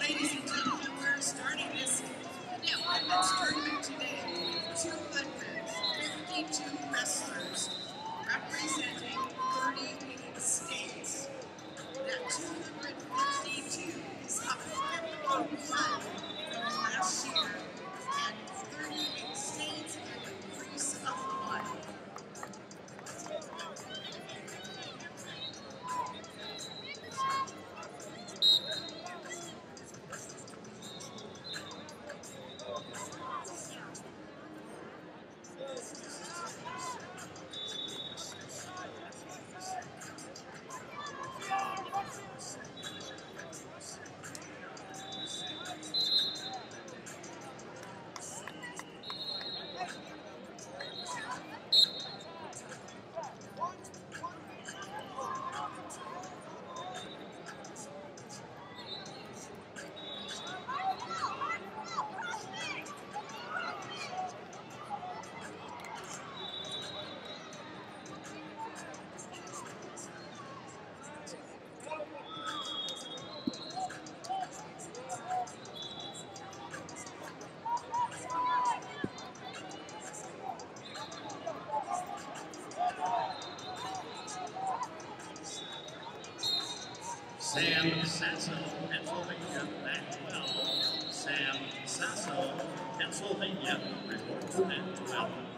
ladies and gentlemen, we're starting this women's tournament today with 252 wrestlers representing 38 states. That 252 is up 51 from last year, and 38 states and an increase of 1. Sam Sasso, Pennsylvania, at 12. Sam Sasso, Pennsylvania, report at 12.